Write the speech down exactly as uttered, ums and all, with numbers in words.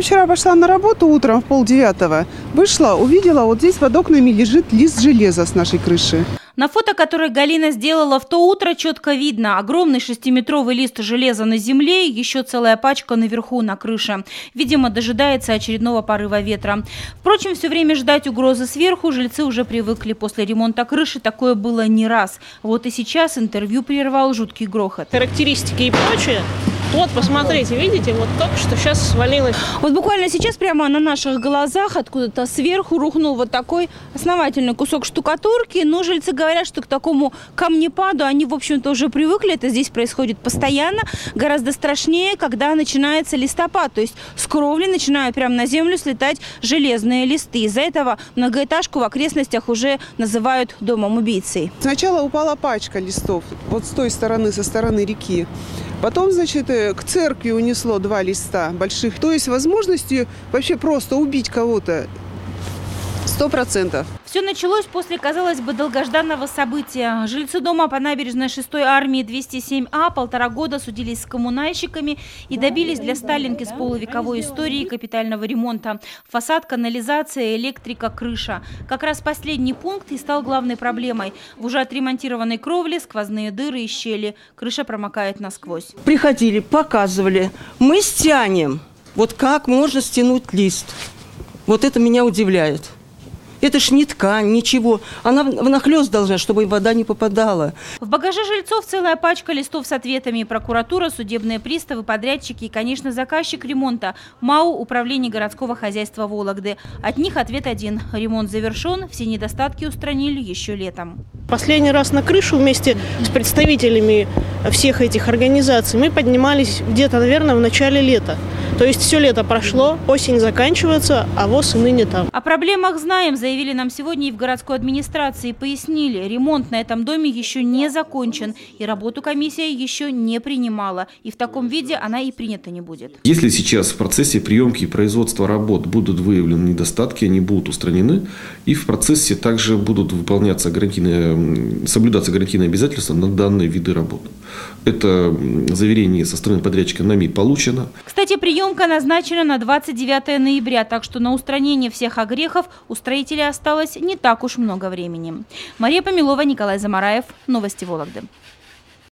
Вчера пошла на работу утром в полдевятого. Вышла, увидела, вот здесь под окнами лежит лист железа с нашей крыши. На фото, которое Галина сделала в то утро, четко видно огромный шестиметровый лист железа на земле и еще целая пачка наверху на крыше. Видимо, дожидается очередного порыва ветра. Впрочем, все время ждать угрозы сверху жильцы уже привыкли. После ремонта крыши такое было не раз. Вот и сейчас интервью прервал жуткий грохот. Характеристики и прочее. Вот, посмотрите, видите, вот только что сейчас свалилось. Вот буквально сейчас прямо на наших глазах откуда-то сверху рухнул вот такой основательный кусок штукатурки. Но жильцы говорят, что к такому камнепаду они, в общем-то, уже привыкли. Это здесь происходит постоянно. Гораздо страшнее, когда начинается листопад. То есть с кровли начинают прямо на землю слетать железные листы. Из-за этого многоэтажку в окрестностях уже называют домом убийцей. Сначала упала пачка листов вот с той стороны, со стороны реки. Потом, значит, к церкви унесло два листа больших. То есть возможности вообще просто убить кого-то сто процентов. Все началось после, казалось бы, долгожданного события. Жильцы дома по набережной шестой армии двести семь А полтора года судились с коммунальщиками и добились для Сталинки с полувековой историей капитального ремонта. Фасад, канализация, электрика, крыша. Как раз последний пункт и стал главной проблемой. В уже отремонтированной кровле сквозные дыры и щели. Крыша промокает насквозь. Приходили, показывали. Мы стянем. Вот как можно стянуть лист? Вот это меня удивляет. Это ж не ткань, ничего. Она внахлёст должна, чтобы вода не попадала. В багаже жильцов целая пачка листов с ответами. Прокуратура, судебные приставы, подрядчики и, конечно, заказчик ремонта – МАУ Управление городского хозяйства Вологды. От них ответ один – ремонт завершен, все недостатки устранили еще летом. Последний раз на крышу вместе с представителями всех этих организаций мы поднимались где-то, наверное, в начале лета. То есть все лето прошло, осень заканчивается, а ВОЗ и ныне там. О проблемах знаем, заявили нам сегодня и в городской администрации. Пояснили, ремонт на этом доме еще не закончен, и работу комиссия еще не принимала. И в таком виде она и принята не будет. Если сейчас в процессе приемки и производства работ будут выявлены недостатки, они будут устранены, и в процессе также будут выполняться гарантийные, соблюдаться гарантийные обязательства на данные виды работ. Это заверение со стороны подрядчика нами получено. Кстати, приемка назначена на двадцать девятое ноября, так что на устранение всех огрехов у строителей осталось не так уж много времени. Мария Помилова, Николай Замараев. Новости Вологды.